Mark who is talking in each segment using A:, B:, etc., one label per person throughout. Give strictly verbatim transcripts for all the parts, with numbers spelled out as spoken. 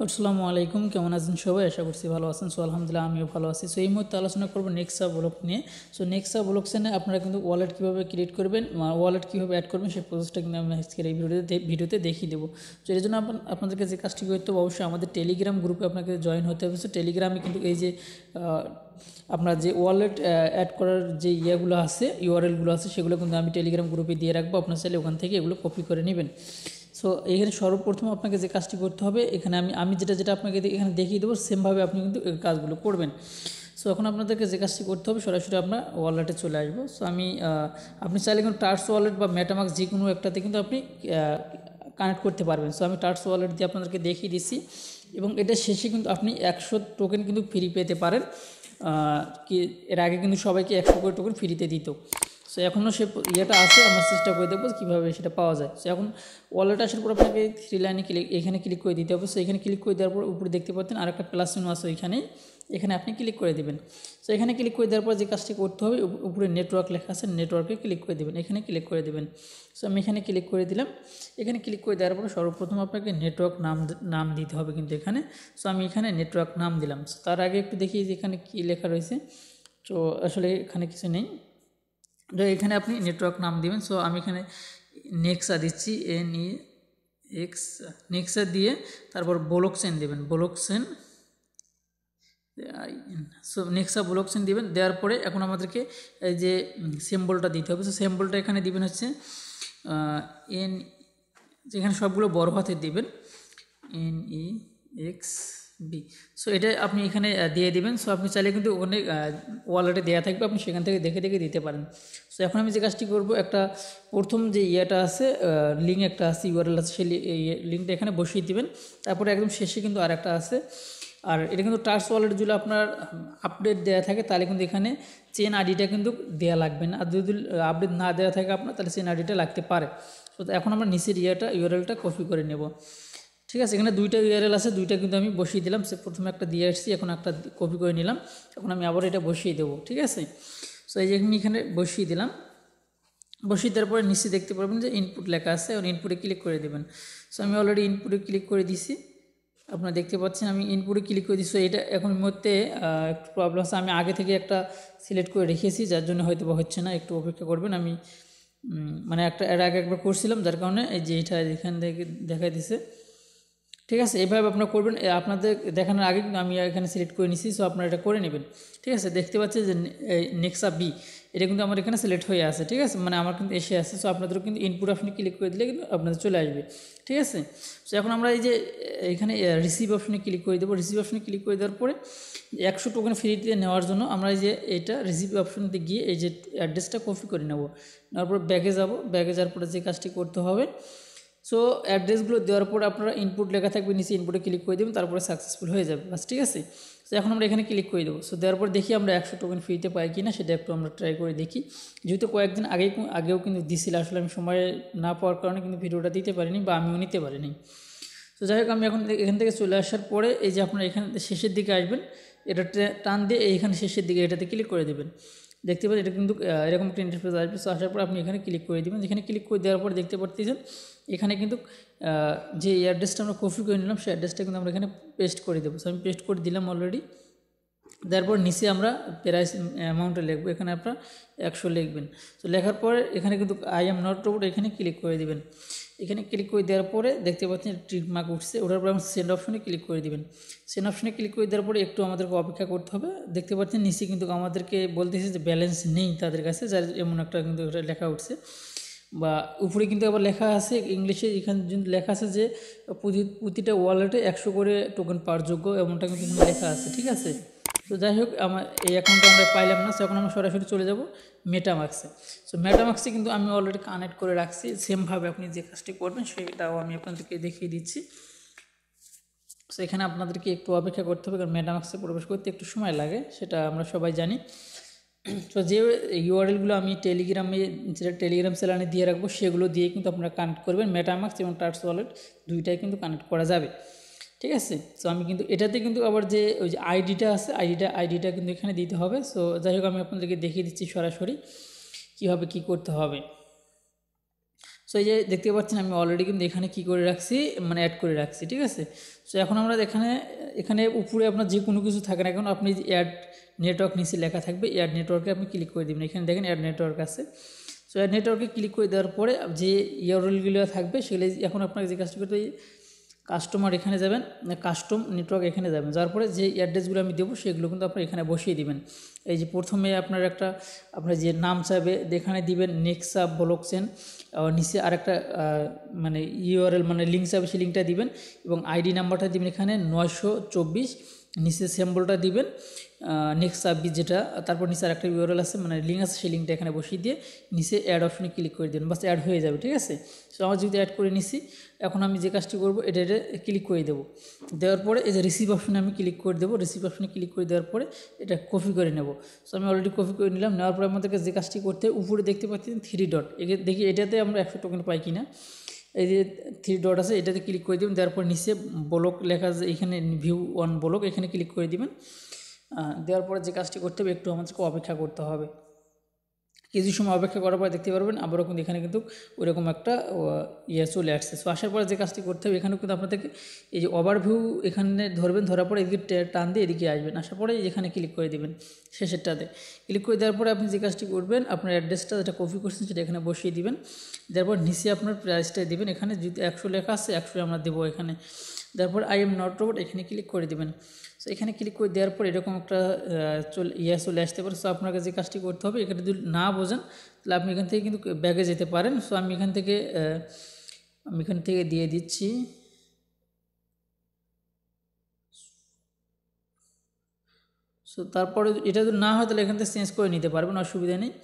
A: আসসালামু আলাইকুম, কেমন আছেন সবাই? আশা করছি ভালো আছেন। সো আলহামদুলিল্লাহ আমিও ভালো আছি। সো এই মুহূর্তে আলোচনা করবো নেক্সা ব্লক নিয়ে। সো নেক্সা ব্লকসেনে আপনারা কিন্তু ওয়ালেট কীভাবে ক্রিয়েট করবেন, ওয়ালেট কীভাবে অ্যাড করবেন সেই প্রসেসটা কিন্তু আমি আজকের এই ভিডিওতে ভিডিওতে দেখিয়ে দেবো। সো এর জন্য আপনাদেরকে যে কাজটি করতে হবে, অবশ্যই আমাদের টেলিগ্রাম গ্রুপে আপনাকে জয়েন হতে হবে। সো টেলিগ্রামে কিন্তু এই যে আপনার যে ওয়ালেট অ্যাড করার যে ইয়েগুলো আছে, ইউআরএলগুলো আছে, সেগুলো কিন্তু আমি টেলিগ্রাম গ্রুপে দিয়ে রাখবো। আপনার চাইলে ওখান থেকে এগুলো কপি করে নেবেন। সো এখানে সর্বপ্রথম আপনাকে যে কাজটি করতে হবে, এখানে আমি আমি যেটা যেটা আপনাকে এখানে দেখিয়ে দেবো, সেমভাবে আপনি কিন্তু এই কাজগুলো করবেন। সো এখন আপনাদেরকে যে কাজটি করতে হবে, সরাসরি আপনার ওয়ালেটে চলে আসবো। সো আমি আপনি চাইলে কিন্তু টার্স ওয়ালেট বা মেটামাক্স যে কোনো একটাতে কিন্তু আপনি কানেক্ট করতে পারবেন। সো আমি টার্স ওয়ালেট দিয়ে আপনাদেরকে দেখিয়ে দিচ্ছি, এবং এটা শেষে কিন্তু আপনি একশো টোকেন কিন্তু ফ্রি পেতে পারেন। কি এর আগে কিন্তু সবাইকে একশো করে টোকেন ফ্রিতে দিত। সো এখনও সে ইয়েটা আছে, আমরা চেষ্টা করে দেখবো কীভাবে সেটা পাওয়া যায়। সো এখন ওয়ালেট আসার পর আপনাকে থ্রি লাইনে ক্লিক এখানে ক্লিক করে দিতে হবে। সো এখানে ক্লিক করে দেওয়ার পর উপরে দেখতে পাচ্ছেন আর একটা প্লাস চিহ্ন আছে, ওইখানে এখানে আপনি ক্লিক করে দেবেন। সো এখানে ক্লিক করে দেওয়ার পর যে কাজটি করতে হবে, উপরে নেটওয়ার্ক লেখা আছে, নেটওয়ার্কে ক্লিক করে দেবেন, এখানে ক্লিক করে দেবেন। সো আমি এখানে ক্লিক করে দিলাম। এখানে ক্লিক করে দেওয়ার পর সর্বপ্রথম আপনাকে নেটওয়ার্ক নাম নাম দিতে হবে কিন্তু এখানে। সো আমি এখানে নেটওয়ার্ক নাম দিলাম। তার আগে একটু দেখি যে এখানে কী লেখা রয়েছে। তো আসলে এখানে কিছু নেই, তো এখানে আপনি নেটওয়ার্ক নাম দিবেন। সো আমি এখানে নেক্সা দিচ্ছি, এন ই এক্স নেক্সা দিয়ে তারপর ব্লকচেন দেবেন, ব্লকচেন। সো নেক্সা ব্লকচেন দিবেন। দেওয়ার পরে এখন আমাদেরকে এই যে সিম্বলটা দিতে হবে। সো সিম্বলটা এখানে দিবেন হচ্ছে এন, যেখানে সবগুলো বড় হাতে দিবেন, N E X B. So এটা আপনি এখানে দিয়ে দিবেন। সো আপনি চাইলে কিন্তু ওখানে ওয়ালেটে দেওয়া থাকবে, আপনি সেখান থেকে দেখে দেখে দিতে পারেন। সো এখন আমি যে কাজটি করব, একটা প্রথম যে ইয়েটা আছে, লিঙ্ক একটা আছে, ইউআরএল আছে, সেই লিঙ্কটা এখানে বসিয়ে দিবেন। তারপরে একদম শেষে কিন্তু আর একটা আছে, আর এটা কিন্তু টার্স ওয়ালেট যদি আপনার আপডেট দেওয়া থাকে তাহলে কিন্তু এখানে চেন আইডিটা কিন্তু দেওয়া লাগবে না, আর যদি আপডেট না দেওয়া থাকে আপনার, তাহলে চেন আইডিটা লাগতে পারে। সো এখন আমরা নিচের ইয়েটা ইউআরএলটা কপি করে নেব। ঠিক আছে, এখানে দুইটা ইউআরএল আছে, দুইটা কিন্তু আমি বসিয়ে দিলাম। সে প্রথমে একটা দিয়ে আসছি, এখন একটা কপি করে নিলাম। এখন আমি আবার এটা বসিয়ে দেবো। ঠিক আছে, সো এই যে আমি এখানে বসিয়ে দিলাম। বসিয়ে দেওয়ার পরে নিচে দেখতে পারবেন যে ইনপুট লেখা আছে, এবং ইনপুটে ক্লিক করে দেবেন। সো আমি অলরেডি ইনপুটে ক্লিক করে দিছি, আপনারা দেখতে পাচ্ছেন আমি ইনপুটে ক্লিক করে দিচ্ছি। এটা এখন মধ্যে একটু প্রবলেম আছে, আমি আগে থেকে একটা সিলেক্ট করে রেখেছি, যার জন্য হয়তো বা হচ্ছে না, একটু অপেক্ষা করবেন। আমি মানে একটা এর আগে একবার করছিলাম, যার কারণে এই যে এটা এখান থেকে দেখা দিছে। ঠিক আছে, এইভাবে আপনারা করবেন। আপনাদের দেখানোর আগে কিন্তু আমি এখানে সিলেক্ট করে নিছি, সো আপনারা এটা করে নেবেন। ঠিক আছে, দেখতে পাচ্ছি যে নেক্সা বি, এটা কিন্তু আমার এখানে সিলেক্ট হয়ে আছে। ঠিক আছে, মানে আমার কিন্তু এসে আছে। সো আপনাদেরও কিন্তু ইনপুট অপশনে ক্লিক করে দিলে কিন্তু আপনাদের চলে আসবে। ঠিক আছে, সো এখন আমরা এই যে এখানে রিসিভ অপশনে ক্লিক করে দেবো। রিসিভ অপশনে ক্লিক করে দেওয়ার পরে একশো টোকেন ফ্রিতে নেওয়ার জন্য আমরা এই যে এটা রিসিভ অপশনতে গিয়ে এই যে অ্যাড্রেসটা কপি করে নেব। নেওয়ার পর ব্যাগে যাব, ব্যাগে যাওয়ার পরে যে কাজটি করতে হবে, সো অ্যাড্রেসগুলো দেওয়ার পর আপনারা ইনপুট লেখা থাকবে নিচে, ইনপুটে ক্লিক করে দেবেন, তারপরে সাকসেসফুল হয়ে যাবে বাস। ঠিক আছে, সো এখন আমরা এখানে ক্লিক করে দেবো। সো দেওয়ার পর দেখি আমরা একশো টোকেন ফ্রিতে পাই কি না, সেটা একটু আমরা ট্রাই করে দেখি। যেহেতু কয়েকদিন আগেই আগেও কিন্তু দিছিল, আসলে আমি সময় না পাওয়ার কারণে কিন্তু ভিডিওটা দিতে পারিনি, বা আমিও নিতে পারিনি। তো যাই হোক, আমি এখন এখান থেকে চলে আসার পরে এই যে আপনারা এখানে শেষের দিকে আসবেন, এটা টান দিয়ে এইখানে শেষের দিকে এটাতে ক্লিক করে দেবেন। দেখতে পাচ্ছেন এটা কিন্তু এরকম একটা ইন্টারফেস আসবে। সো আসার পর আপনি এখানে ক্লিক করে দেবেন। এখানে ক্লিক করে দেওয়ার পর দেখতে পাচ্ছেন এখানে কিন্তু যে অ্যাড্রেসটা আমরা কপি করে নিলাম, সেই অ্যাড্রেসটা কিন্তু আমরা এখানে পেস্ট করে দেবো। সো আমি পেস্ট করে দিলাম অলরেডি। তারপর নিচে আমরা প্রাইস অ্যামাউন্টটা লিখবো, এখানে আপনারা একশো লিখবেন। তো লেখার পরে এখানে কিন্তু আই এম নট রোবট, এখানে ক্লিক করে দেবেন। এখানে ক্লিক করে দেওয়ার পরে দেখতে পাচ্ছেন ট্রিক মার্ক উঠছে, ওটার পর সেন্ড অপশনে ক্লিক করে দেবেন। সেন্ড অপশনে ক্লিক করে দেওয়ার পরে একটু আমাদেরকে অপেক্ষা করতে হবে। দেখতে পাচ্ছেন নিচে কিন্তু আমাদেরকে বলতেছে যে ব্যালেন্স নেই তাদের কাছে, যার এমন একটা কিন্তু লেখা উঠছে। বা উপরে কিন্তু আবার লেখা আছে ইংলিশে, এখানে লেখা আছে যে প্রতিটা ওয়ালেটে একশো করে টোকেন পাওয়ার যোগ্য, এমনটা কিন্তু লেখা আছে। ঠিক আছে, তো যাই হোক, আমার এই অ্যাকাউন্টটা আমরা পাইলাম না। এখন আমরা সরাসরি চলে যাব মেটামাক্সে। সো মেটামাক্সে কিন্তু আমি অলরেডি কানেক্ট করে রাখছি। সেমভাবে আপনি যে কাজটি করবেন সেটাও আমি আপনাদেরকে দেখিয়ে দিচ্ছি। সো এখানে আপনাদেরকে একটু অপেক্ষা করতে হবে, কারণ মেটামাক্সে প্রবেশ করতে একটু সময় লাগে, সেটা আমরা সবাই জানি। তো যে ইউআরএলগুলো আমি টেলিগ্রামে যেটা টেলিগ্রাম চ্যানেলে দিয়ে রাখবো, সেগুলো দিয়ে কিন্তু আপনারা কানেক্ট করবেন। মেটামাক্স এবং টার্স ওয়ালেট দুইটাই কিন্তু কানেক্ট করা যাবে। ঠিক আছে, সো আমি কিন্তু এটাতে কিন্তু আবার যে ওই যে আইডিটা আছে, আইডিটা আইডিটা কিন্তু এখানে দিতে হবে। সো যাই হোক, আমি আপনাদেরকে দেখিয়ে দিচ্ছি সরাসরি কীভাবে কী করতে হবে। সো এই যে দেখতে পাচ্ছেন আমি অলরেডি কিন্তু এখানে কী করে রাখছি, মানে অ্যাড করে রাখছি, ঠিক আছে। সো এখন আমরা এখানে এখানে উপরে আপনার যে কোনো কিছু থাকে না কেন, আপনি অ্যাড নেটওয়ার্ক নিচে লেখা থাকবে, অ্যাড নেটওয়ার্কে আপনি ক্লিক করে দেবেন। এখানে দেখেন অ্যাড নেটওয়ার্ক আছে। সো অ্যাড নেটওয়ার্কে ক্লিক করে দেওয়ার পরে যে ইউআরএলগুলো থাকবে সেগুলো এখন আপনাকে যে কাজটা করতে, কাস্টমার এখানে যাবেন, কাস্টম নেটওয়ার্ক এখানে যাবেন, যার পরে যে অ্যাড্রেসগুলো আমি দেবো সেগুলো কিন্তু আপনার এখানে বসিয়ে দিবেন। এই যে প্রথমে আপনার একটা আপনার যে নাম চাইবে এখানে দিবেন নেক্সা ব্লকচেন, নিচে আরেকটা মানে ইউআরএল মানে লিঙ্ক চাইবে সেই লিঙ্কটা দিবেন এবং আইডি নাম্বারটা দিবেন এখানে নয়শো চব্বিশ, নিচে সিম্বলটা দিবেন নেক্সট সাবমিট যেটা, তারপর নিচে আরেকটা ইউআরএল আছে মানে লিঙ্ক আছে সেই লিঙ্কটা এখানে বসিয়ে দিয়ে নিচে অ্যাড অপশনে ক্লিক করে দেবেন, বাস অ্যাড হয়ে যাবে, ঠিক আছে। সো আমার যদি অ্যাড করে নিছি, এখন আমি যে কাজটি করবো এটা এটা ক্লিক করে দেবো। দেওয়ার পরে এই যে রিসিভ অপশনে আমি ক্লিক করে দেবো, রিসিভ অপশনে ক্লিক করে দেওয়ার পরে এটা কপি করে নেব। সো আমি অলরেডি কপি করে নিলাম। নেওয়ার পরে আমাদেরকে যে কাজটি করতে উপরে দেখতে পাচ্ছেন থ্রি ডট, দেখি এটাতে আমরা একশো টোকেন পাই কিনা। এই যে থ্রি ডট আছে এটাতে ক্লিক করে দেবেন, দেওয়ার পর নিচে ব্লক লেখা আছে এখানে ভিউ ওয়ান ব্লক, এখানে ক্লিক করে দিবেন। দেওয়ার পরে যে কাজটি করতে হবে একটু আমাদেরকে অপেক্ষা করতে হবে। কিছু সময় অপেক্ষা করার পরে দেখতে পারবেন আবারও কিন্তু এখানে কিন্তু ওইরকম একটা ইয়ে চলে আসছে। সো আসার পরে যে কাজটি করতে হবে এখানেও কিন্তু আপনাদেরকে এই যে ওভারভিউ এখানে ধরবেন, ধরার পরে এদিকে টান দিয়ে এদিকে আসবেন, আসার পরে এখানে ক্লিক করে দেবেন শেষেরটাতে। ক্লিক করে দেওয়ার পরে আপনি যে কাজটি করবেন আপনার অ্যাড্রেসটা যেটা কপি করছেন সেটা এখানে বসিয়ে দিবেন। দেওয়ার পর নিচে আপনার প্রাইসটা দিবেন, এখানে যদি একশো লেখা আছে একশো আমরা দেবো এখানে। তারপর আই এম নট রোবট এখানে ক্লিক করে দেবেন। সো এখানে ক্লিক করে দেওয়ার পর এরকম একটা চলে ইয়ে চলে আসতে পারে। সো আপনাকে যে কাজটি করতে হবে এখানে যদি না বোঝেন তাহলে আপনি এখান থেকে কিন্তু ব্যাগে যেতে পারেন। সো আমি এখান থেকে আমি এখান থেকে দিয়ে দিচ্ছি। সো তারপরে এটা যদি না হয় তাহলে এখান থেকে চেঞ্জ করে নিতে পারবেন, অসুবিধা নেই।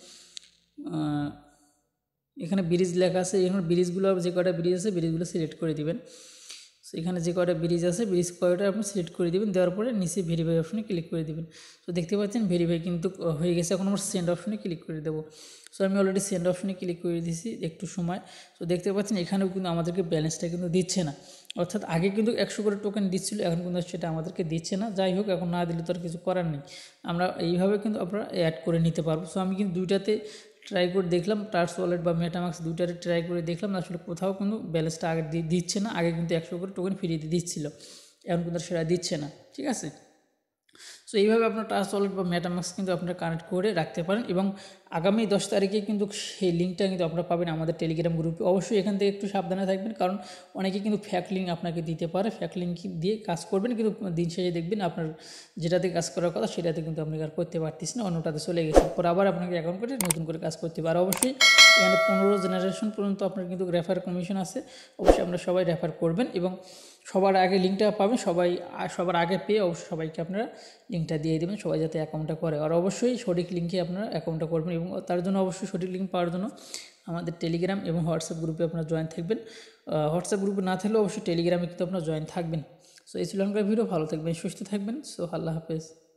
A: এখানে ব্রিজ লেখা আছে, এখানে ব্রিজগুলো যে কয়টা ব্রিজ আছে ব্রিজগুলো সিলেক্ট করে দিবেন। সো এখানে যে কয়টা ব্রিজ আছে ব্রিজ কয়টা আপনি সিলেক্ট করে দেবেন, দেওয়ার পরে নিচে ভেরিফাই অপশনে ক্লিক করে দেবেন। তো দেখতে পাচ্ছেন ভেরিফাই কিন্তু হয়ে গেছে। এখন আমরা সেন্ড অপশনে ক্লিক করে দেবো। সো আমি অলরেডি সেন্ড অপশনে ক্লিক করে দিয়েছি একটু সময়। তো দেখতে পাচ্ছেন এখানেও কিন্তু আমাদেরকে ব্যালেন্সটা কিন্তু দিচ্ছে না, অর্থাৎ আগে কিন্তু একশো করে টোকেন দিচ্ছিল, এখন কিন্তু সেটা আমাদেরকে দিচ্ছে না। যাই হোক এখন না দিলে তো আর কিছু করার নেই, আমরা এইভাবে কিন্তু আমরা অ্যাড করে নিতে পারবো। সো আমি কিন্তু দুইটাতে ট্রাই করে দেখলাম, ট্রাস্ট ওয়ালেট বা মেটামাক্স দুইটারে ট্রাই করে দেখলাম, আসলে কোথাও কিন্তু ব্যালেন্সটা আগে দিচ্ছে না। আগে কিন্তু একশো করে টোকেন ফ্রিতে দিচ্ছিল, এখন কিন্তু সেটা দিচ্ছে না, ঠিক আছে। সো এইভাবে আপনার ট্রাস্ট ওয়ালেট বা মেটামাক্স কিন্তু আপনারা কানেক্ট করে রাখতে পারেন এবং আগামী দশ তারিখে কিন্তু সেই লিঙ্কটা কিন্তু আপনারা পাবেন আমাদের টেলিগ্রাম গ্রুপে। অবশ্যই এখান থেকে একটু সাবধানে থাকবেন, কারণ অনেকে কিন্তু ফ্যাক লিঙ্ক আপনাকে দিতে পারে। ফ্যাক লিঙ্ক দিয়ে কাজ করবেন কিন্তু দিন শেষে দেখবেন আপনার যেটাতে কাজ করার কথা সেটাতে কিন্তু আপনি আর করতে পারতেছেন না, অন্যটাতে চলে গেছে, পর আবার আপনাকে অ্যাকাউন্ট করে নতুন করে কাজ করতে হবে। আর অবশ্যই এখানে পনেরো জেনারেশন পর্যন্ত আপনার কিন্তু রেফার কমিশন আছে, অবশ্যই আপনারা সবাই রেফার করবেন এবং সবার আগে লিঙ্কটা পাবেন। সবাই সবার আগে পেয়ে অবশ্যই সবাইকে আপনারা লিঙ্কটা দিয়ে দেবেন, সবাই যাতে অ্যাকাউন্টটা করে। আর অবশ্যই সঠিক লিঙ্কে আপনারা অ্যাকাউন্টটা করবেন এবং তার জন্য অবশ্যই সঠিক লিঙ্ক পাওয়ার জন্য আমাদের টেলিগ্রাম এবং হোয়াটসঅ্যাপ গ্রুপে আপনারা জয়েন থাকবেন। হোয়াটসঅ্যাপ গ্রুপে না থাকলেও অবশ্যই টেলিগ্রামে কিন্তু আপনারা জয়েন থাকবেন। সো এই ছিল ভিডিও, ভালো থাকবেন, সুস্থ থাকবেন। সো আল্লাহ হাফেজ।